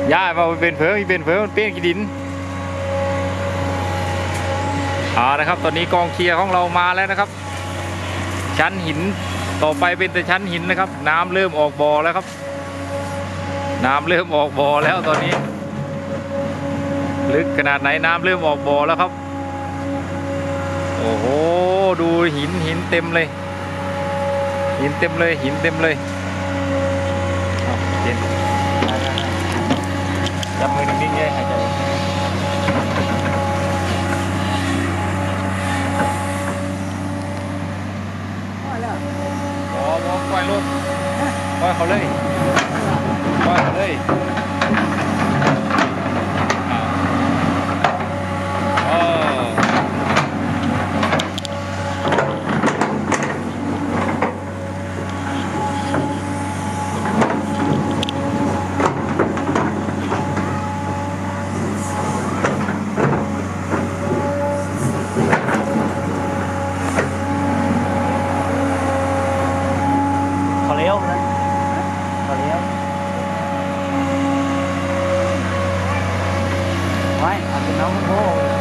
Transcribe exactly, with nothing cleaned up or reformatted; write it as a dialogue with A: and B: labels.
A: ย้ายมาเป็นเผือเป็นเผือมันเป็นกี่ดินอ่านะครับตอนนี้กองเชียร์ของเรามาแล้วนะครับชั้นหินต่อไปเป็นแต่ชั้นหินนะครับน้ำเริ่มออกบ่อแล้วครับน้ำเริ่มออกบ่อแล้วตอนนี้ลึกขนาดไหนน้ำเริ่มออกบ่อแล้วครับโอ้โหดูหินหินเต็มเลยหินเต็มเลยหินเต็มเลยจับมือนิ่งๆเลยหายใจโอ้โหปล่อยรถปล่อยเขาเลยปล่อยเขาเลย
B: Vai, afinal não vou.